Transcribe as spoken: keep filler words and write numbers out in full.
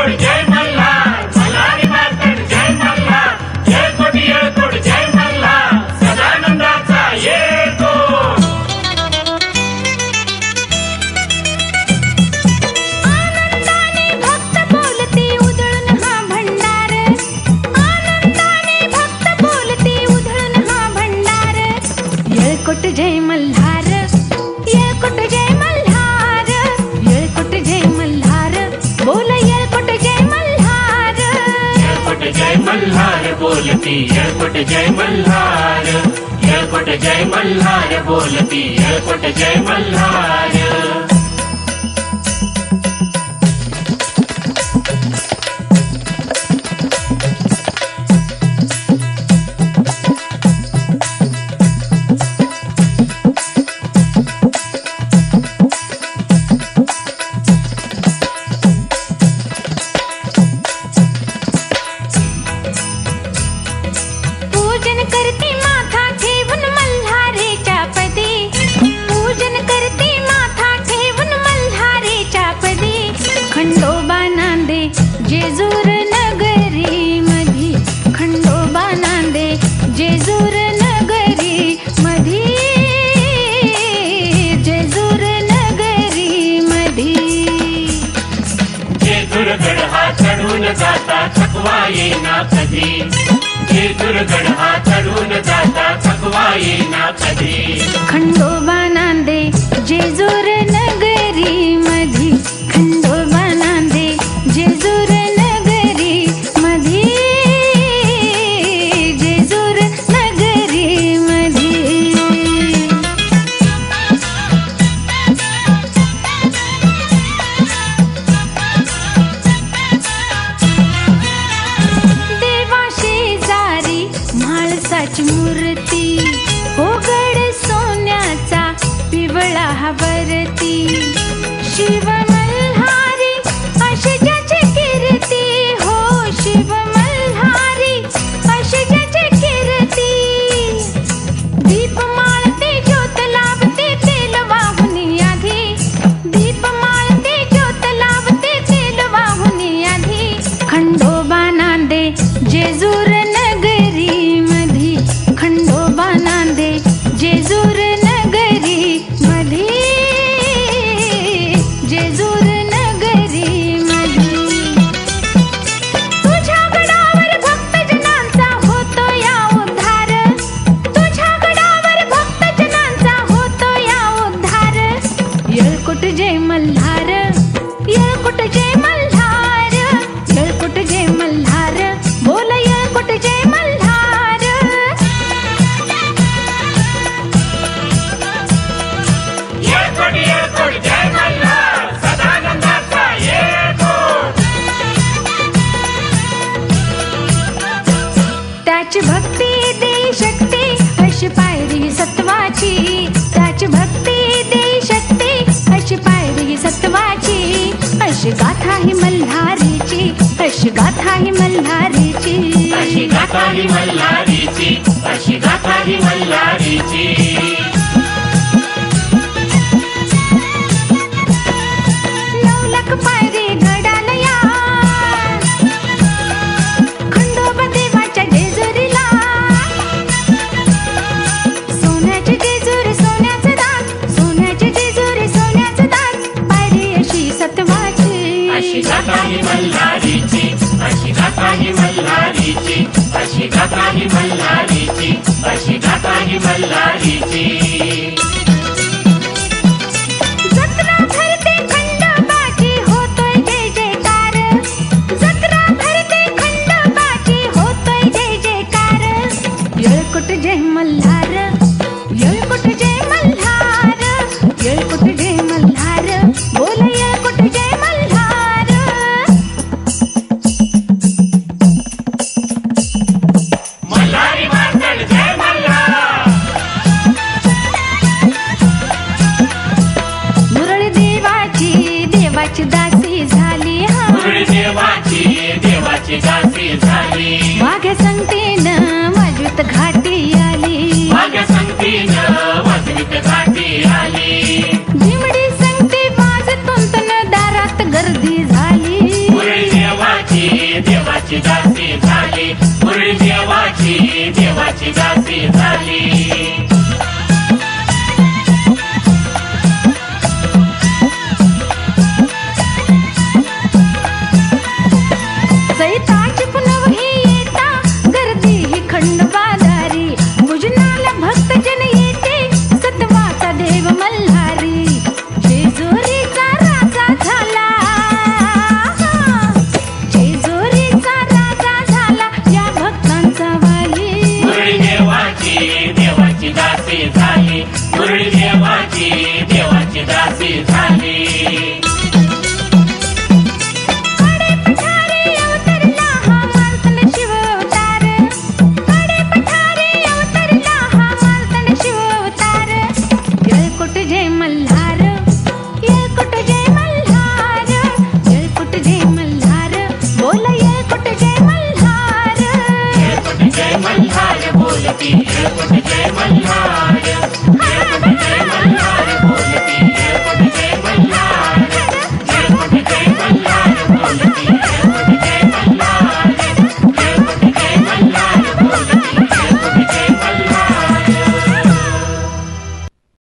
येळकोट जय मल्हार मल्हारी मार्तंड जय मल्हार येळकोट येळकोट जय मल्हार सदानंदाचा येळकोट आनंदाने भक्त बोलती उधळून हा भंडार आनंदाने भक्त बोलती उधळून हा भंडार येळकोट जय मल्हार येळकोट जय मल्हार येळकोट जय मल्हार बोल येळकोट जय मल्हार येळकोट जय मल्हार बोलती येळकोट जय मल्हार येळकोट जय मल्हार बोलती येळकोट जय मल्हार पूजन करती माथा ठेवून मल्हारीच्या पदी पूजन करती माथा ठेवून मल्हारीच्या पदी खंडोबा नांदे जेजूर नगरी मधी खंडोबा नांदे जेजूर नगरी मधी जेजूर नगरी मधी जेजुरगड हा चढून जाता थकवा येईना कधी जेजुरगड हा चढून जाता थकवा येईना कधी खंडोबा नांदे जेजूर नगरी मधी खंडोबा नांदे जेजूर नगरी मधी जेजूर नगरी मधी देवाशी जारी म्हाळसाची मूर्ती ओघड सोन्याचा पिवळा हवरती शिव मल्हारी अशी ज्याची कीर्ती हो शिव मल्हारी अशी ज्याची कीर्ती दीप माळते ज्योत लावते तेल वाहुनी आधी दीप माळते ज्योत लावते तेल वाहुनी आधी खंडोबा नांदे जेजूर नगरी मधी खंडोबा नांदे जेजूर नगरी मधी जेजूर नगरी मधी तुझ्या गडावर भक्तजनांचा होतो या उद्धार तुझ्या गडावर भक्तजनांचा होतो या उद्धार येळकोट जय मल्हार येळकोट जय मल्हार येळकोट जय मल्हार बोल येळकोट जय मल्हार येळकोट येळकोट जय मल्हार सदानंदाचा येळकोट त्याची भक्ती देई शक्ती अशी पायरी सत्वाची त्याची भक्ती देई शक्ती अशी पायरी सत्वाची अशी गाथा ही मल्हारीची अशी गाथा ही मल्हारीची अशी गाथा ही मल्हारीची अशी गाथा ही मल्हारीची नवलख पायरी गडालया खंडोबा देवाच्या जेजुरीला सोन्याचे जेजुरी सोन्याचं दात सोन्याचे जेजुरी सोन्याचं दात पायरी अशी सत्वाची अशी गाथा ही मल्हारीची अशी गाथा ही मल्हारीची अशी गाथा ही मल्हारीची अशी गाथा ही मल्हारीची जत्रा भरते खंडोबाची होतोय जय जयकार जत्रा भरते खंडोबाची होतोय जय जयकार येळकोट जय मल्हार येळकोट जय मल्हार येळकोट जय मल्हार बोल येळकोट जय मल्हार मल्हारी मार्तंड जय मल्हार मुरळी देवाची देवाची दासी झाली हा मुरळी देवाची देवाची दासी झाली वाघ्या संगतीनं वाजवीत घाटी आली वाघ्या संगतीनं वाजवीत घाटी आली झिमडी संगती वाजतून तन दारात गर्दी झाली मुरळी देव देवाची दासी झाली, मुरळी देवाची देवाची दासी झाली.